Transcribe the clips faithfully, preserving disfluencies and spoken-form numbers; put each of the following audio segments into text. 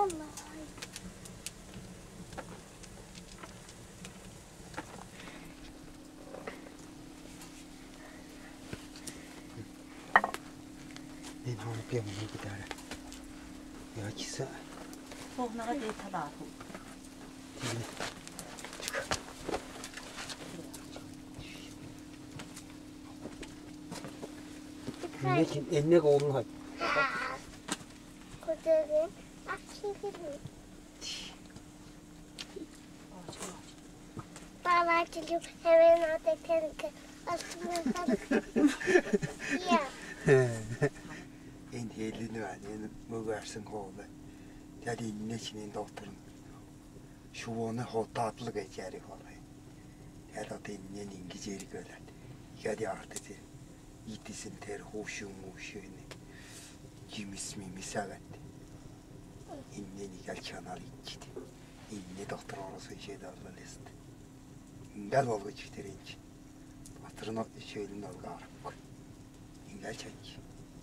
nên họ kiếm như cái đó nhớ chỉ sợ không nó đi thả đảo thủ 이게 옛내가 오는 거. 그들은 아키를. Baba çocuk hemen orada kendi aslında ya. En helini var. En müversin oldu. Dedi ne için doktorun. Şu onu hotatlı geçeri falan. Ya da ne İngilizceyi göler. Ya da artık İtisin ter hoşun hoşunu. Cimis mi misavet. İnneni gel kanal içti. İnne doktor orası şey de almalıydı. İngel olgu çıktırınç. Hatırına şeyin olgu arık. İngel çek.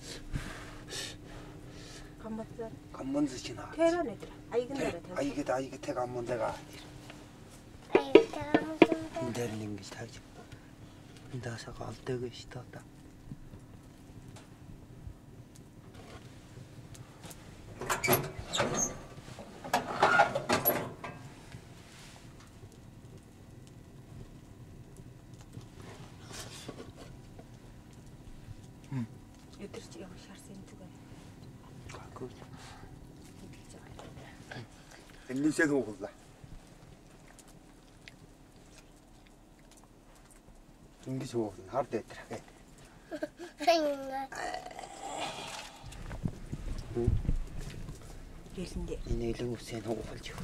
간만들. 간만즈 지나. 태란 애들. 아이근 애들. 아이게 다 이게 태 간만데가. Ay tamam tamam. 인데는 게 살지. 인다서 갈 때가 있었다. 응. 애들이 여기 샤르센 두가. 그. 엔니세도 오글라. 인기 좋은 하루 됐더라. 응. 예신데. 이네를 우선 하고 걸죠.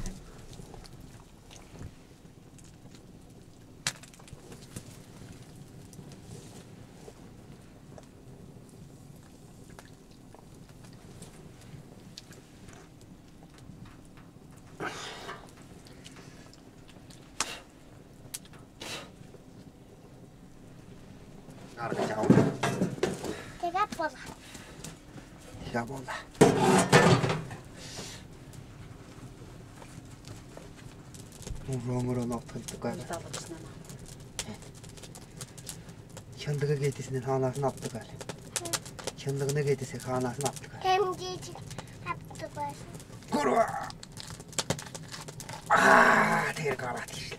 알아가 자오. Tiga bola. Tiga bola. 우렁으로 높은 뚜껑. 현득에 게티스는 하나씩 납득할. 현득에 게티스 하나씩 납득할. Temcici yaptı başı. 그러와. 아, 대를 갈아티.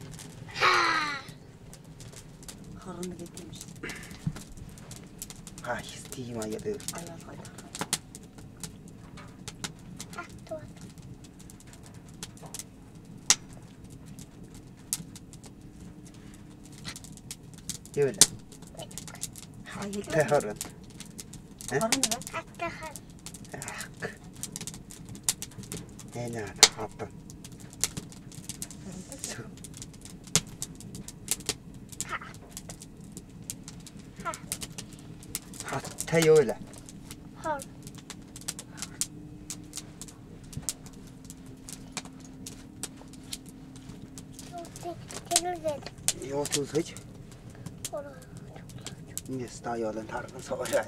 Harını getirmiş. 아, 스티마 얘들. Ayağa kaydı. Attı attı. öyle. Hayır. Teharın. Harını ver. Attı attı. Ak. Ne ne attın? Su. Hatta öyle. Hol. Yolsuz hiç. Oraya. Ne stayalın tarafın savaşaydı.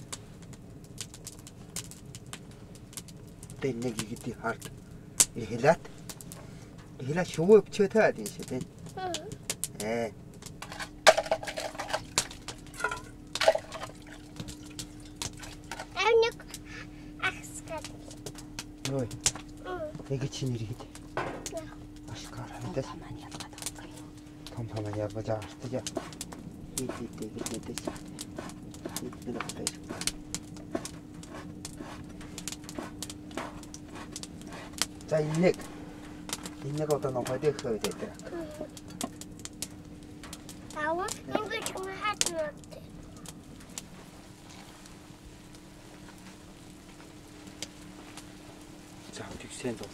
Ben ne gitti artık. İhlat. İhlat şu öpçü tadı işte ben. Hı. He. Evnik askat. Oy. Hı. Ne geçin yeri gitti. Ne? Aşkar Tamam hadi. yapmadım. Tam tam yapacağız ya. Git git git git git. Git bir dakika. 자, 인맥. 인맥 어떤 어디 커야 되더라. Tamam. Ben bir çubuğu hatun attı. 자, 딕센도.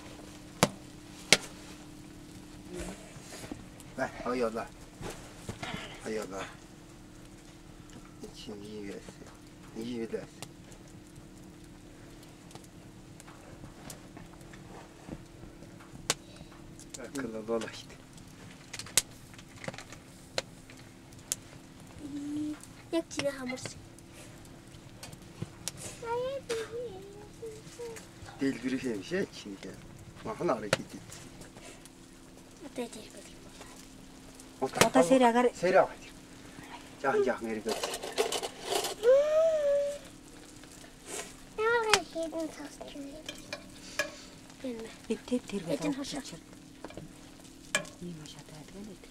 네, 어여라. 어여라. 지금 이 위에 있어요. 이 위에 있어요. Akıllı dolaştı. Yakçına hamur. дэлгэрэх юм шээ чиний. Махан арыг хийдэг. Одоо зэрэг. Одоо сэрээгээр сэрээ аваад. Жаахан жаахан эргээд. Яагаад хийдэн цаасч юм. би тэр тэргээ Эдэн хашаа. ийм хашаатай байдаг нэ.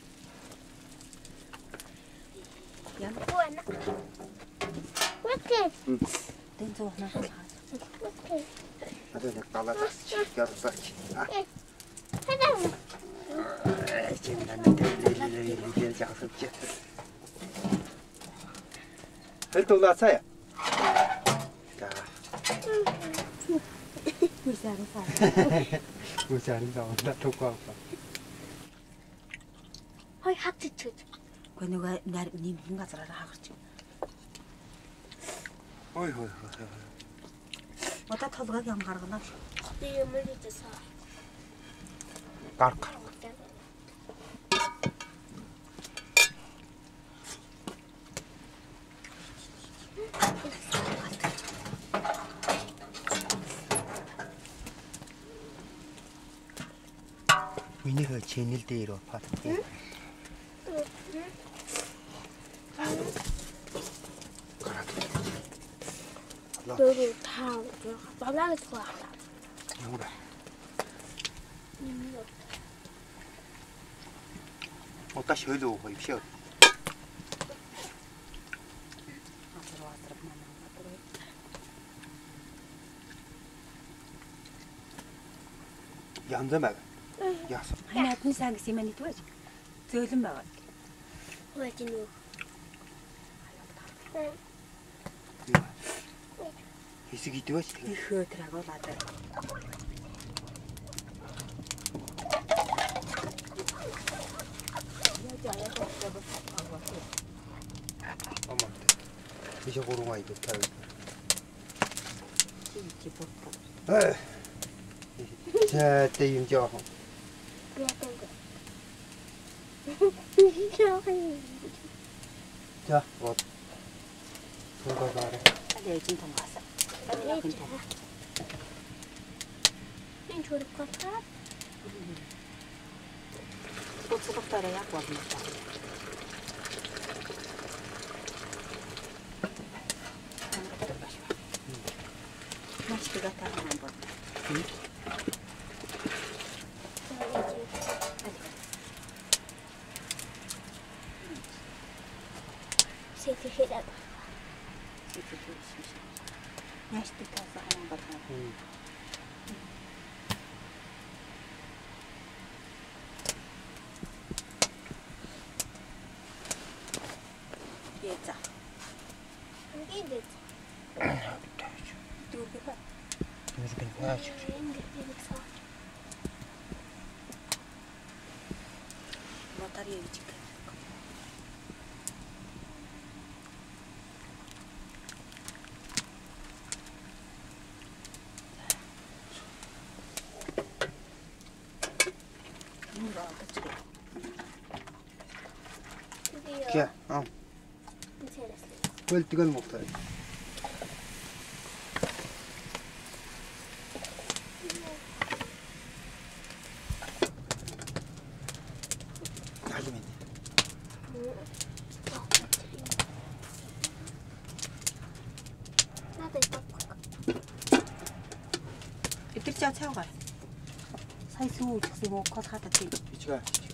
Яа. Буана. Окей. Тэн зуухнаа хаа. Окей. Одоо нэг далаад ярсаач. Хадан. Э чинь надад дэлгэрээ яасан чи. Хэлт улаасаа. За. Үсэрэн саа. Үсэрэн саа на тукаа. Хой хатчих. Гүн нөгөө нар нэмхэн газараа хаагарч. Ой хой хой. Одоо толгойг юм гаргана. Би юм хийчихсэн. Гар гар. Миний хэ channel дээр пат. Дөрөв тав балаагд хаа. Ямар бэ? Одоо шөөлөө уу биш үү? Янз байна. Яасан. Ханаад нь сайн гэсэн юм нэтвэж. Зөөлөн байгаа. Хөөж нүү. Хэсэг идвэж. Ихөө тэр агуулаад байна. Амаа. Би ч гурван ай гэж тавь. Чи бот. Э. За тийм жаахан. За вот. Тунгаа гараа. Але эзэн тунгаасаа. Энэ чурд кота. Боцогтойроо яг болно. Маш их гатаа юм байна. Сэтэхэд. Маш их гатаа юм байна. Яца. Ингээд. Дүүгээ ба. Тэрбэн яач. Ингээд саа. Мотор явж гэх. Кя. Аа. Wel tigal mukta. Hadi men. Надад ток. Эдгээр чаа цаагаар. Сая сүү гэсэн юм уу? Кол хатаа тийм. Бичгээ.